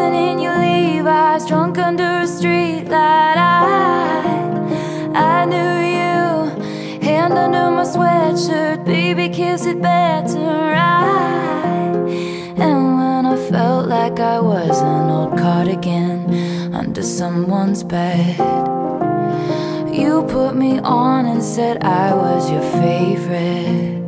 dancing in your Levi's, drunk under a street light. I knew you, hand under my sweatshirt, baby, kiss it better right. And when I felt like I was an old cardigan under someone's bed, you put me on and said I was your favorite.